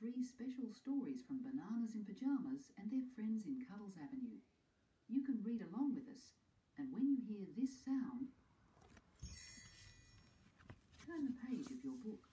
3 special stories from Bananas in Pyjamas and their friends in Cuddles Avenue. You can read along with us, and when you hear this sound, turn the page of your book.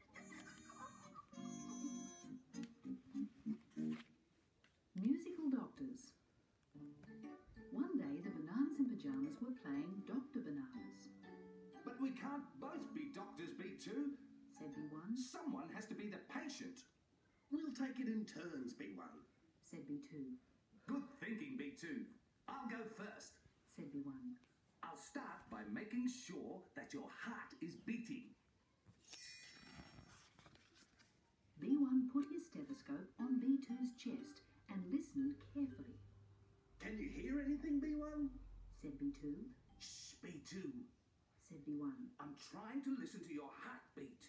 Musical Doctors. One day the Bananas in Pyjamas were playing Dr. Bananas. But we can't both be doctors, B2. Said B1. Someone has to be the patient. We'll take it in turns, B1. Said B2. Good thinking, B2. I'll go first. Said B1. I'll start by making sure that your heart is beating. B1 put his stethoscope on B2's chest and listened carefully. Can you hear anything, B1? Said B2. Shh, B2. Said B1. I'm trying to listen to your heartbeat.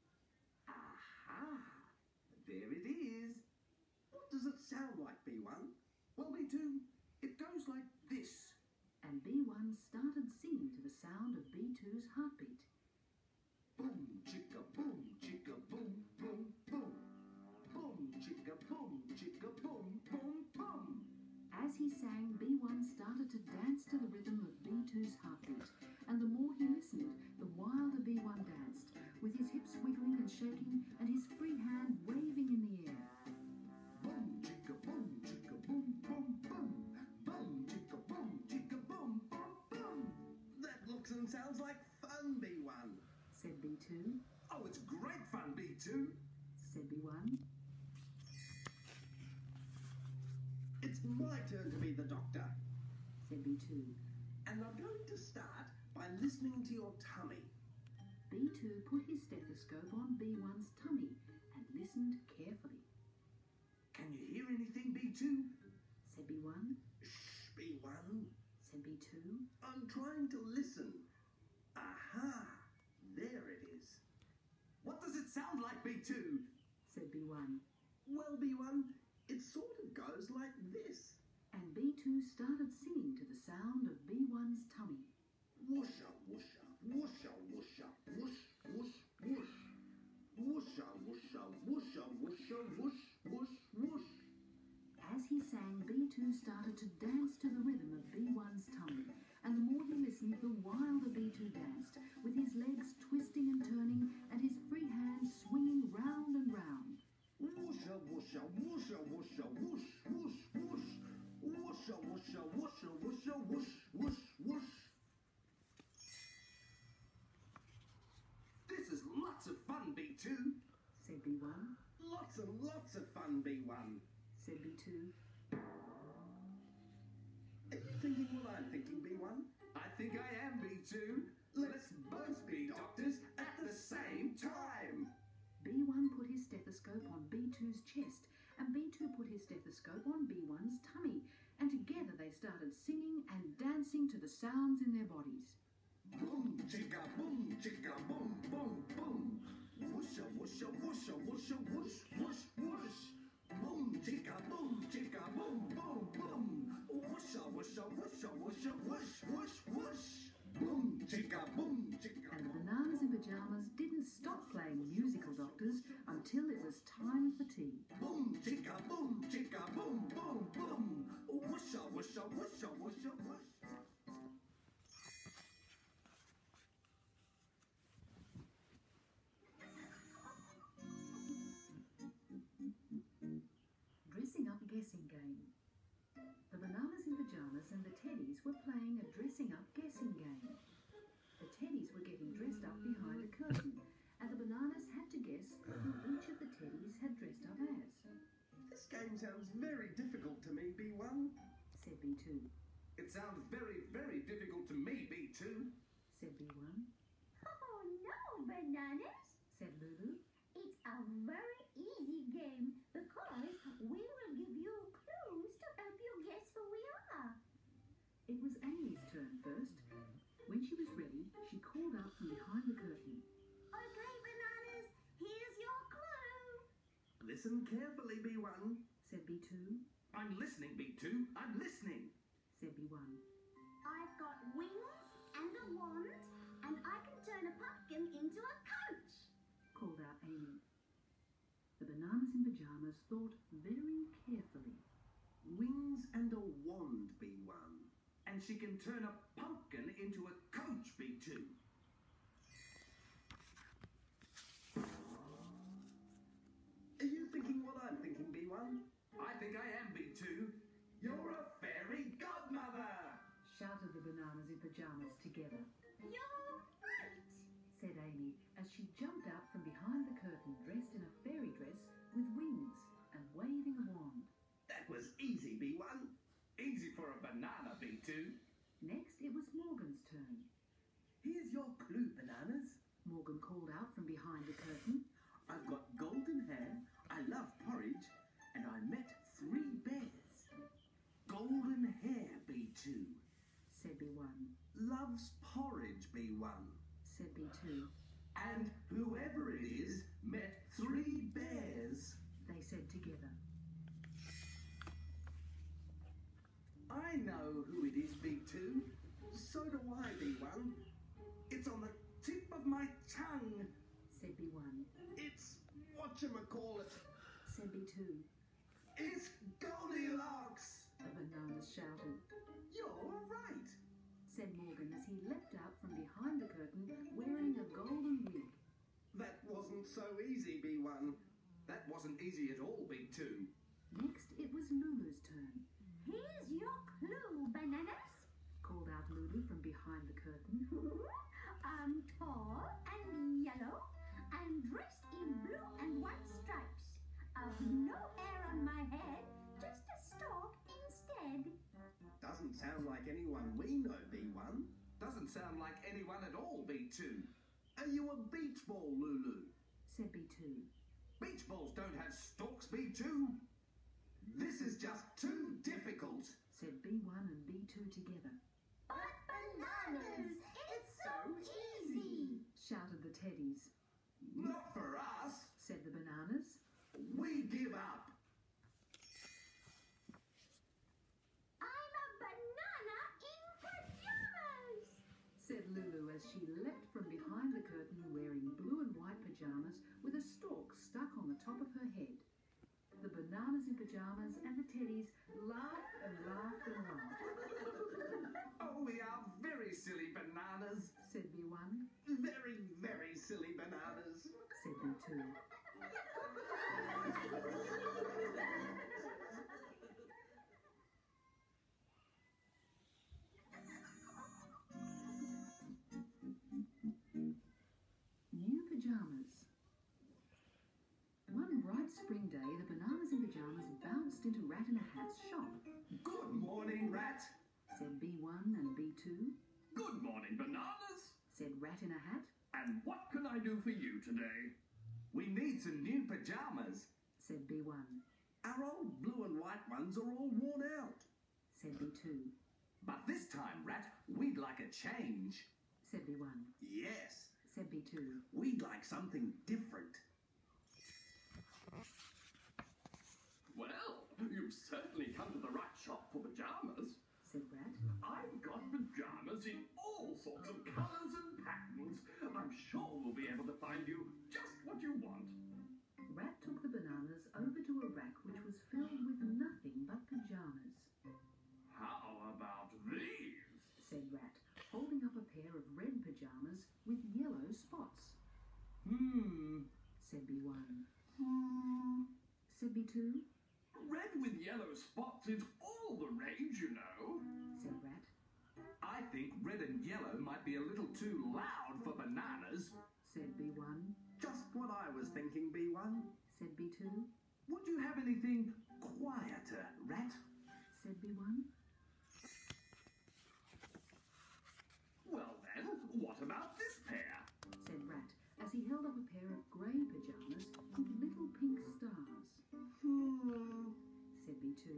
Aha! There it is. What does it sound like, B1? Well, B2, it goes like this. And B1 started singing to the sound of B2's heartbeat. Boom, chicka, boom, chicka, boom, boom, boom. Boom, chicka, boom, boom, boom. As he sang, B1 started to dance to the rhythm of B2's heartbeat, and the more he listened, the wilder B1 danced, with his hips wiggling and shaking and his free hand waving in the air. Boom, chicka, boom, boom, boom, boom. Boom, chicka, boom, boom, boom. That looks and sounds like fun, B1. Said B2. Oh, it's great fun, B2. Said B1. It's my turn to be the doctor. Said B2. And I'm going to start by listening to your tummy. B2 put his stethoscope on B1's tummy and listened carefully. Can you hear anything, B2? Said B1. Shh, B1. Said B2. I'm trying to listen. Aha! There it is. What does it sound like, B2? Said B1. Well, B1, it sort of goes like this. And B2 started singing to the sound of B1's tummy. Woosha, woosha, woosha, woosha, whoosh, whoosh, whoosh. Woosha, woosha, woosha, woosha, whoosh, whoosh, whoosh. As he sang, B2 started to dance to the rhythm of B1's tummy, and the more he listened, the wilder B2 danced, with his legs twisting and turning and his free hand swinging round and round. Woosha, woosha, woosha, woosha, whoosh, whoosh, whoosh. Woosha, woosha, woosha, woosha, whoosh, whoosh, whoosh. This is lots of fun, B2. Said B1. Lots and lots of fun, B1. Said B2. Are you thinking what I'm thinking, B1? I think I am, B2. Let's both be doctors at the same time. B1 put his stethoscope on B2's chest, and B2 put his stethoscope on B1's tummy, and together they started singing and dancing to the sounds in their bodies. Boom, chicka, boom, boom, boom. Woosha, woosha, woosha, woosha, whoosh, whoosh, whoosh. Boom, chicka, boom, boom, boom. Woosha, woosha, woosha, woosha, whoosh, whoosh, whoosh. Boom, chicka, boom, chicka. And the Bananas in Pyjamas didn't stop playing musical doctors until it was time for tea. Boom, chicka, boom, boom, boom. Woosha, woosha, woosha, woosha, whoosh. Dressing up guessing game. The Bananas in Pyjamas and the Teddies were playing a dressing up guessing game. The Teddies were getting dressed up behind a curtain, and the Bananas had to guess who each of the Teddies had dressed up as. This game sounds very difficult to me, B1. Said B2. It sounds very, very difficult to me, B2. Said B1. Oh no, Bananas! Said Lulu. It's a very easy game because we will give you clues to help you guess who we are. It was Amy's turn first. When she was ready, she called out from behind the curtain. Okay, Bananas, here's your clue. Listen carefully, B1. Said B2. I'm listening, B2. I'm listening. Said B1. I've got wings and a wand, and I can turn a pumpkin into a coach. Called out Amy. The Bananas in pyjamas thought very carefully. Wings and a wand, B1. And she can turn a pumpkin into a coach, B2. Are you thinking what I'm thinking, B1? I think I am, B2. You're a fairy godmother! Shouted the bananas in pyjamas together, You're right. said Amy as she jumped out from behind the curtain dressed in a fairy dress with wings and waving a wand. That was easy, B1. Easy for a banana, B2. Next, it was Morgan's turn. Here's your clue, bananas. Morgan called out from behind the curtain. I've got golden hair, I love porridge, and I met 3 bears. Golden hair, B2. Said B1, Loves porridge, B1. said B2. And whoever it is met 3 bears. They said together. I know who it is, B2. So do I, B1. It's on the tip of my tongue. Said B1, It's whatchamacallit. said B2. It's Goldilocks. The bananas shouted, You're right. said Morgan as he leapt out from behind the curtain wearing a golden wig. That wasn't so easy, B1. That wasn't easy at all, B2. Next, it was Lulu's turn. Here's your clue, bananas. Called out Lulu from behind the curtain. I'm tall and yellow and dressed in blue and white stripes. No hair on my head, just a stalk instead. Doesn't sound like anyone we know, B1. Doesn't sound like anyone at all, B2. Are you a beach ball, Lulu? Said B2. Beach balls don't have stalks, B2. This is just too difficult. Said B1 and B2 together. But bananas, it's so easy. Shouted the teddies. Not for us. Said the bananas. We give up. I'm a banana in pajamas. Said Lulu as she leapt from behind the curtain wearing blue and white pyjamas with a stalk stuck on the top of her head. The bananas in pyjamas and the teddies laughed and laughed and laughed. Oh, we are very silly bananas. Said B1. Very, very silly bananas. Said B2. New pyjamas. One bright spring day, the bananas in pyjamas bounced into Rat in a Hat's shop. Good morning, Rat. Said B1 and B2. Good morning, bananas. Said Rat in a Hat. And what can I do for you today? We need some new pyjamas. Said B1. Our old blue and white ones are all worn out. Said B2. But this time, Rat, we'd like a change. Said B1. Yes, Said B2. we'd like something different. Well, you've certainly come to the right shop for pajamas. Said Rat. I've got pajamas in all sorts of colours and patterns. I'm sure we'll be able to find you just what you want. Rat took the bananas over to a rack which was filled with nothing but pyjamas. How about these? Said Rat, holding up a pair of red pyjamas with yellow spots. Said B1. Said B2. Red with yellow spots is all the rage, you know. Said Rat. I think red and yellow might be a little too loud for bananas. Said B1. Just what I was thinking, B1. Said B2. Would you have anything quieter, Rat? Said B1. Well then, what about this pair? Said Rat, as he held up a pair of grey pyjamas with little pink stars. Said B2.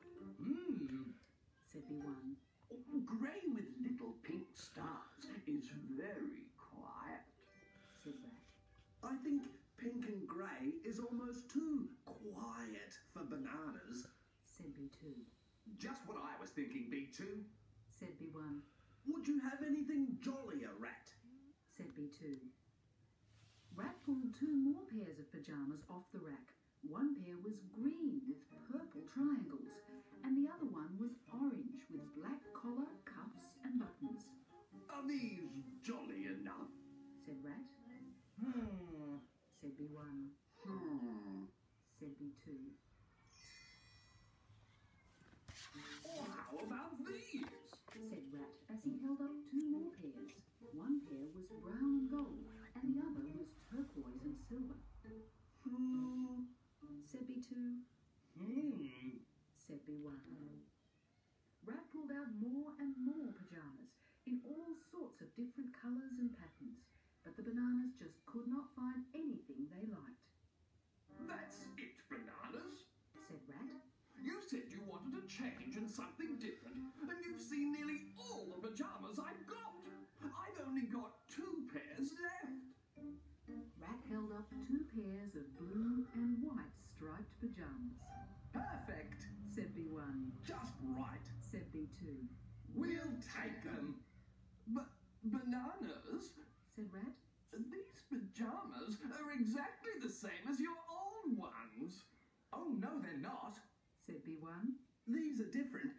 Said B1. Grey with little pink stars is very quiet. Said Rat. I think pink and grey is almost too quiet for bananas. Said B2. Just what I was thinking, B2. Said B1. Would you have anything jollier, Rat? Said B2. Rat pulled 2 more pairs of pyjamas off the rack, One pair was green with purple triangles, and the other one was orange with black collar, cuffs and buttons. Are these jolly enough? Said Rat. Said B1. Said B2. Or how about these? Said Rat as he held up two more pairs. One pair was brown and gold, and the other was turquoise and silver. Said B2. Said B1. Rat pulled out more and more pyjamas in all sorts of different colours and patterns, but the bananas just could not find anything they liked. That's it, Bananas. Said Rat. You said you wanted a change and something different, and you've seen nearly all the pyjamas I've got. I've only got 2 pairs left. Rat held up 2 pairs of blue and white striped pyjamas. Perfect. Said B1. Just right. Said B2. We'll take them. But Bananas, Said Rat. these pyjamas are exactly the same as your old ones. Oh, no, they're not. Said B1. These are different,